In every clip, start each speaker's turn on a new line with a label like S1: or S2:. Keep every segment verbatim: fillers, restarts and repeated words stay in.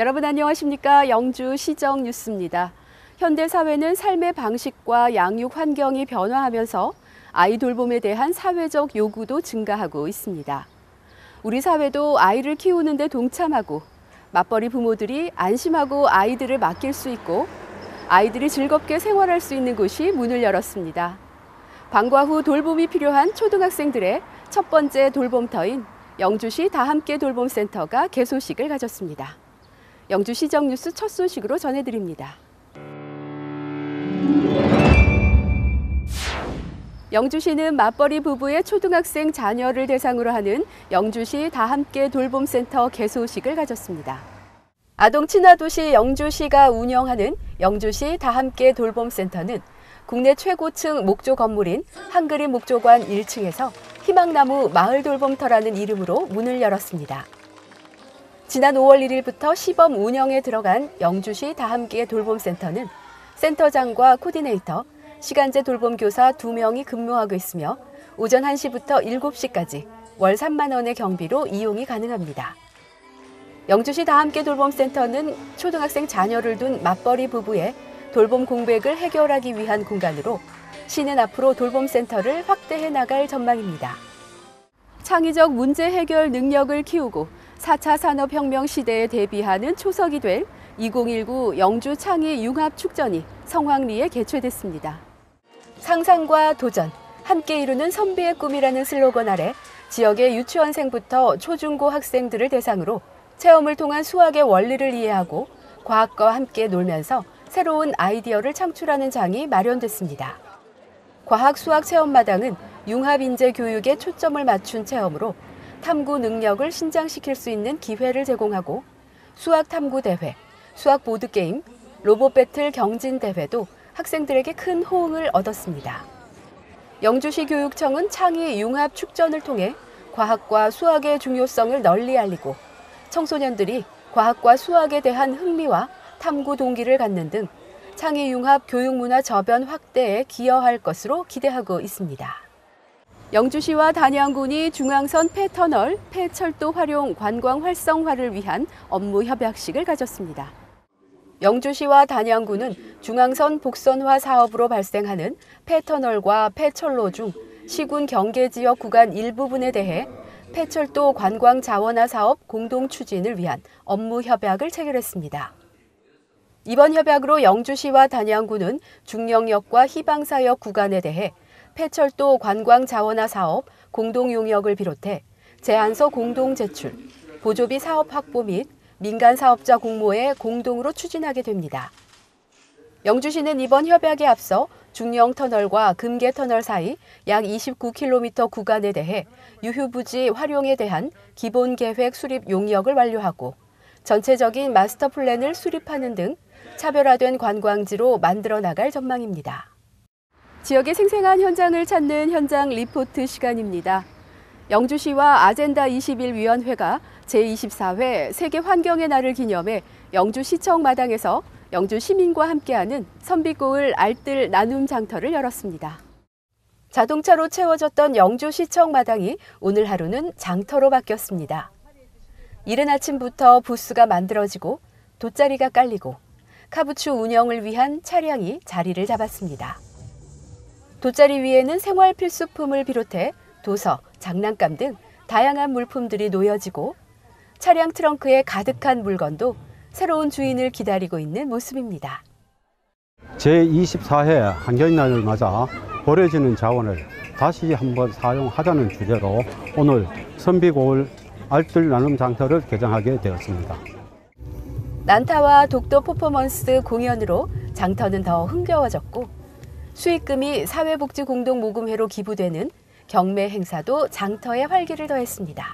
S1: 여러분 안녕하십니까? 영주 시정 뉴스입니다. 현대 사회는 삶의 방식과 양육 환경이 변화하면서 아이 돌봄에 대한 사회적 요구도 증가하고 있습니다. 우리 사회도 아이를 키우는 데 동참하고 맞벌이 부모들이 안심하고 아이들을 맡길 수 있고 아이들이 즐겁게 생활할 수 있는 곳이 문을 열었습니다. 방과 후 돌봄이 필요한 초등학생들의 첫 번째 돌봄터인 영주시 다함께 돌봄센터가 개소식을 가졌습니다. 영주시정 뉴스 첫 소식으로 전해드립니다. 영주시는 맞벌이 부부의 초등학생 자녀를 대상으로 하는 영주시 다함께 돌봄센터 개소식을 가졌습니다. 아동 친화도시 영주시가 운영하는 영주시 다함께 돌봄센터는 국내 최고층 목조 건물인 한그림 목조관 일 층에서 희망나무 마을 돌봄터라는 이름으로 문을 열었습니다. 지난 오월 일일부터 시범 운영에 들어간 영주시 다함께 돌봄센터는 센터장과 코디네이터, 시간제 돌봄교사 두 명이 근무하고 있으며 오전 한 시부터 일곱 시까지 월 삼만 원의 경비로 이용이 가능합니다. 영주시 다함께 돌봄센터는 초등학생 자녀를 둔 맞벌이 부부의 돌봄 공백을 해결하기 위한 공간으로 시는 앞으로 돌봄센터를 확대해 나갈 전망입니다. 창의적 문제 해결 능력을 키우고 사 차 산업혁명 시대에 대비하는 초석이 될 이천십구 영주 창의 융합축전이 성황리에 개최됐습니다. 상상과 도전, 함께 이루는 선비의 꿈이라는 슬로건 아래 지역의 유치원생부터 초중고 학생들을 대상으로 체험을 통한 수학의 원리를 이해하고 과학과 함께 놀면서 새로운 아이디어를 창출하는 장이 마련됐습니다. 과학 수학 체험마당은 융합인재 교육에 초점을 맞춘 체험으로 탐구 능력을 신장시킬 수 있는 기회를 제공하고 수학 탐구 대회, 수학 보드게임, 로봇 배틀 경진 대회도 학생들에게 큰 호응을 얻었습니다. 영주시 교육청은 창의 융합 축전을 통해 과학과 수학의 중요성을 널리 알리고 청소년들이 과학과 수학에 대한 흥미와 탐구 동기를 갖는 등 창의 융합 교육문화 저변 확대에 기여할 것으로 기대하고 있습니다. 영주시와 단양군이 중앙선 폐터널, 폐철도 활용 관광 활성화를 위한 업무 협약식을 가졌습니다. 영주시와 단양군은 중앙선 복선화 사업으로 발생하는 폐터널과 폐철로 중 시군 경계지역 구간 일부분에 대해 폐철도 관광 자원화 사업 공동 추진을 위한 업무 협약을 체결했습니다. 이번 협약으로 영주시와 단양군은 중령역과 희방사역 구간에 대해 폐철도 관광 자원화 사업 공동 용역을 비롯해 제안서 공동 제출, 보조비 사업 확보 및 민간 사업자 공모에 공동으로 추진하게 됩니다. 영주시는 이번 협약에 앞서 중령터널과 금계터널 사이 약 이십구 킬로미터 구간에 대해 유휴부지 활용에 대한 기본 계획 수립 용역을 완료하고 전체적인 마스터 플랜을 수립하는 등 차별화된 관광지로 만들어 나갈 전망입니다. 지역의 생생한 현장을 찾는 현장 리포트 시간입니다. 영주시와 아젠다 이십일 위원회가 제이십사 회 세계 환경의 날을 기념해 영주시청 마당에서 영주 시민과 함께하는 선비고을 알뜰 나눔 장터를 열었습니다. 자동차로 채워졌던 영주시청 마당이 오늘 하루는 장터로 바뀌었습니다. 이른 아침부터 부스가 만들어지고 돗자리가 깔리고 카부추 운영을 위한 차량이 자리를 잡았습니다. 돗자리 위에는 생활 필수품을 비롯해 도서, 장난감 등 다양한 물품들이 놓여지고 차량 트렁크에 가득한 물건도 새로운 주인을 기다리고 있는 모습입니다.
S2: 제이십사 회 환경날을 맞아 버려지는 자원을 다시 한번 사용하자는 주제로 오늘 선비고을 알뜰 나눔 장터를 개장하게 되었습니다.
S1: 난타와 독도 퍼포먼스 공연으로 장터는 더 흥겨워졌고 수익금이 사회복지공동모금회로 기부되는 경매 행사도 장터에 활기를 더했습니다.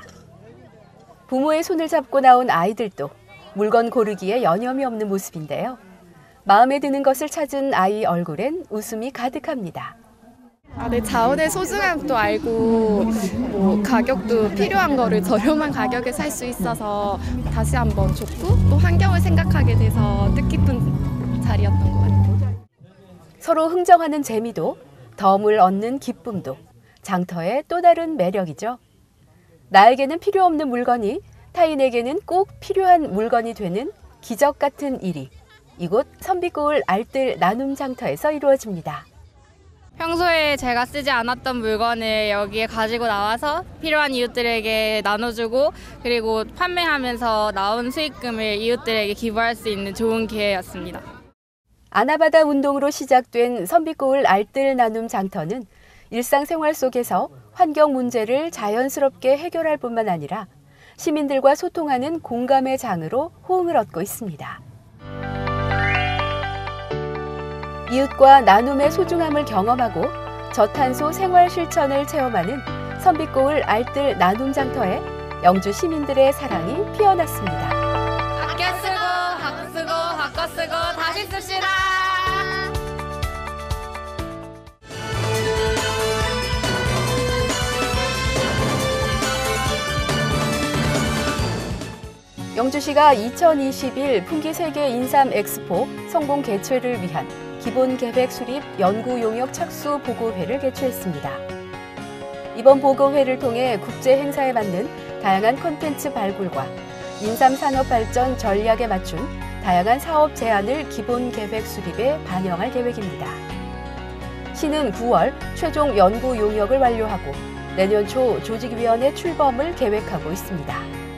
S1: 부모의 손을 잡고 나온 아이들도 물건 고르기에 여념이 없는 모습인데요. 마음에 드는 것을 찾은 아이 얼굴엔 웃음이 가득합니다.
S3: 아, 네, 자원의 소중함도 알고 뭐 가격도 필요한 거를 저렴한 가격에 살 수 있어서 다시 한번 좋고 또 환경을 생각하게 돼서 뜻깊은 자리였던 것 같아요.
S1: 서로 흥정하는 재미도 덤을 얻는 기쁨도 장터의 또 다른 매력이죠. 나에게는 필요 없는 물건이 타인에게는 꼭 필요한 물건이 되는 기적 같은 일이 이곳 선비고을 알뜰 나눔 장터에서 이루어집니다.
S4: 평소에 제가 쓰지 않았던 물건을 여기에 가지고 나와서 필요한 이웃들에게 나눠주고 그리고 판매하면서 나온 수익금을 이웃들에게 기부할 수 있는 좋은 기회였습니다.
S1: 아나바다 운동으로 시작된 선비고을 알뜰 나눔 장터는 일상생활 속에서 환경 문제를 자연스럽게 해결할 뿐만 아니라 시민들과 소통하는 공감의 장으로 호응을 얻고 있습니다. 이웃과 나눔의 소중함을 경험하고 저탄소 생활 실천을 체험하는 선비고을 알뜰 나눔 장터에 영주 시민들의 사랑이 피어났습니다.
S4: 아껴 쓰고, 바꿔 쓰고, 바꿔 쓰고, 다시 씁시다.
S1: 영주시가 이천이십일 풍기 세계 인삼 엑스포 성공 개최를 위한 기본 계획 수립 연구 용역 착수 보고회를 개최했습니다. 이번 보고회를 통해 국제 행사에 맞는 다양한 콘텐츠 발굴과 인삼 산업 발전 전략에 맞춘 다양한 사업 제안을 기본 계획 수립에 반영할 계획입니다. 시는 구월 최종 연구 용역을 완료하고 내년 초 조직위원회 출범을 계획하고 있습니다.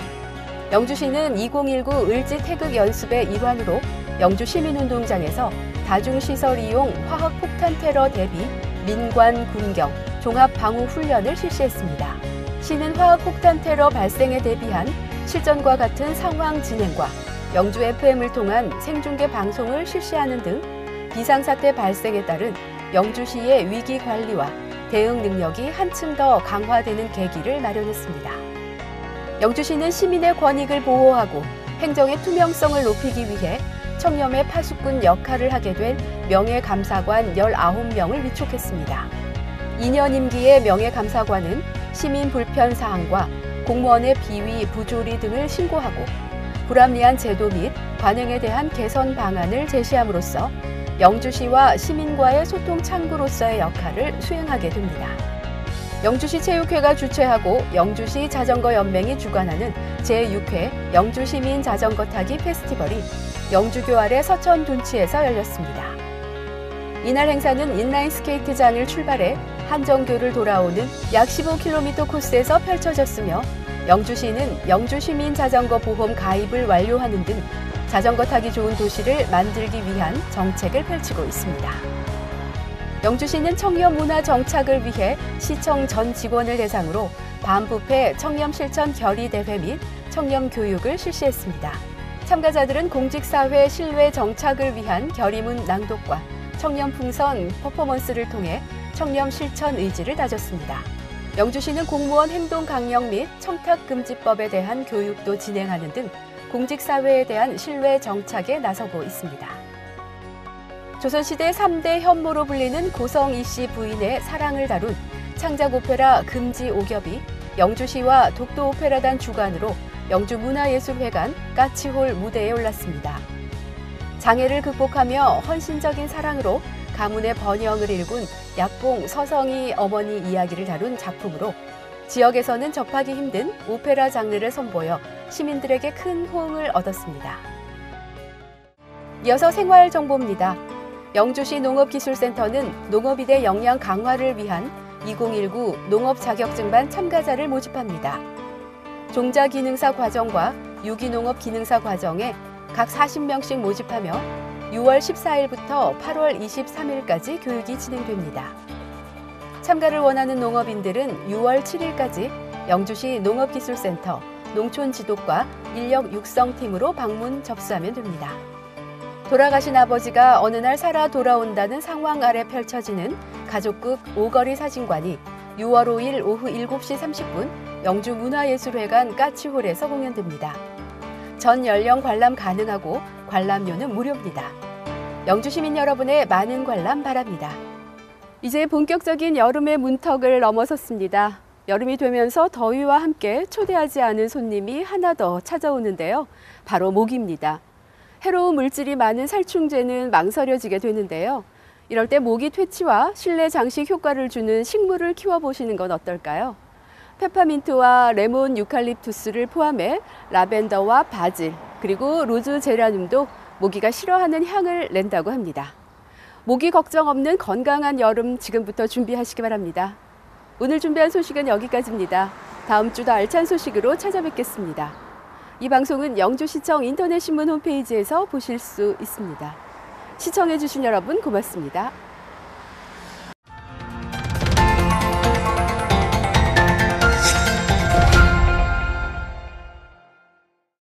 S1: 영주시는 이천십구 을지 태극 연습의 일환으로 영주시민운동장에서 다중시설 이용 화학폭탄 테러 대비 민관, 군경, 종합방호훈련을 실시했습니다. 시는 화학폭탄 테러 발생에 대비한 실전과 같은 상황 진행과 영주 에프엠을 통한 생중계 방송을 실시하는 등 비상사태 발생에 따른 영주시의 위기관리와 대응 능력이 한층 더 강화되는 계기를 마련했습니다. 영주시는 시민의 권익을 보호하고 행정의 투명성을 높이기 위해 청렴의 파수꾼 역할을 하게 된 명예감사관 열아홉 명을 위촉했습니다. 이 년 임기의 명예감사관은 시민 불편 사항과 공무원의 비위, 부조리 등을 신고하고 불합리한 제도 및 관행에 대한 개선 방안을 제시함으로써 영주시와 시민과의 소통 창구로서의 역할을 수행하게 됩니다. 영주시 체육회가 주최하고 영주시 자전거 연맹이 주관하는 제육 회 영주시민 자전거 타기 페스티벌이 영주교 아래 서천 둔치에서 열렸습니다. 이날 행사는 인라인 스케이트장을 출발해 한정교를 돌아오는 약 십오 킬로미터 코스에서 펼쳐졌으며 영주시는 영주시민 자전거 보험 가입을 완료하는 등 자전거 타기 좋은 도시를 만들기 위한 정책을 펼치고 있습니다. 영주시는 청렴 문화 정착을 위해 시청 전 직원을 대상으로 반부패 청렴 실천 결의 대회 및 청렴 교육을 실시했습니다. 참가자들은 공직사회 신뢰 정착을 위한 결의문 낭독과 청렴 풍선 퍼포먼스를 통해 청렴 실천 의지를 다졌습니다. 영주시는 공무원 행동 강령 및 청탁금지법에 대한 교육도 진행하는 등 공직사회에 대한 신뢰 정착에 나서고 있습니다. 조선시대 삼 대 현모로 불리는 고성이 씨 부인의 사랑을 다룬 창작 오페라 금지 오겹이 영주시와 독도 오페라단 주관으로 영주문화예술회관 까치홀 무대에 올랐습니다. 장애를 극복하며 헌신적인 사랑으로 가문의 번영을 일군 약봉 서성이 어머니 이야기를 다룬 작품으로 지역에서는 접하기 힘든 오페라 장르를 선보여 시민들에게 큰 호응을 얻었습니다. 이어서 생활 정보입니다. 영주시 농업기술센터는 농업인의 역량 강화를 위한 이천십구 농업 자격증반 참가자를 모집합니다. 종자기능사 과정과 유기농업 기능사 과정에 각 사십 명씩 모집하며 유월 십사일부터 팔월 이십삼일까지 교육이 진행됩니다. 참가를 원하는 농업인들은 유월 칠일까지 영주시 농업기술센터 농촌지도과 인력 육성팀으로 방문 접수하면 됩니다. 돌아가신 아버지가 어느 날 살아 돌아온다는 상황 아래 펼쳐지는 가족극 오거리 사진관이 유월 오일 오후 일곱 시 삼십 분 영주문화예술회관 까치홀에서 공연됩니다. 전 연령 관람 가능하고 관람료는 무료입니다. 영주 시민 여러분의 많은 관람 바랍니다. 이제 본격적인 여름의 문턱을 넘어섰습니다. 여름이 되면서 더위와 함께 초대하지 않은 손님이 하나 더 찾아오는데요. 바로 모기입니다. 해로운 물질이 많은 살충제는 망설여지게 되는데요. 이럴 때 모기 퇴치와 실내 장식 효과를 주는 식물을 키워보시는 건 어떨까요? 페퍼민트와 레몬 유칼립투스를 포함해 라벤더와 바질, 그리고 로즈 제라늄도 모기가 싫어하는 향을 낸다고 합니다. 모기 걱정 없는 건강한 여름 지금부터 준비하시기 바랍니다. 오늘 준비한 소식은 여기까지입니다. 다음 주도 알찬 소식으로 찾아뵙겠습니다. 이 방송은 영주시청 인터넷 신문 홈페이지에서 보실 수 있습니다. 시청해주신 여러분 고맙습니다.